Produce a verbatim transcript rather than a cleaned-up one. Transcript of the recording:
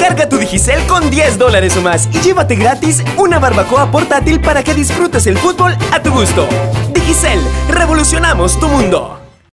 Carga tu Digicel con diez dólares o más y llévate gratis una barbacoa portátil para que disfrutes el fútbol a tu gusto. Digicel, revolucionamos tu mundo.